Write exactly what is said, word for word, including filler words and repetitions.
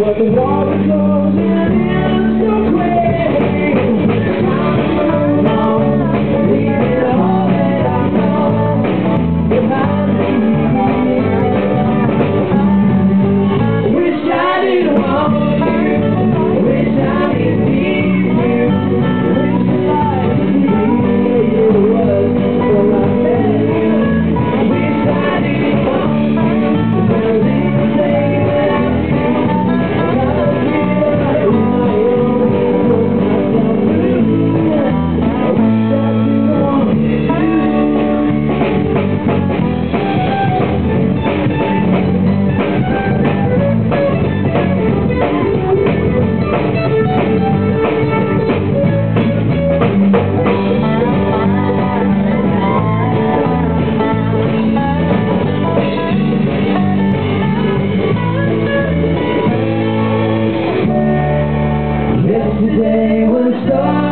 But the water closing in so quick. Time goes on, leaving all that I know behind me. Wish I didn't want you. Wish I didn't need you. Wish life was for myself. Wish I didn't want you. There's anything that I Yesterday was so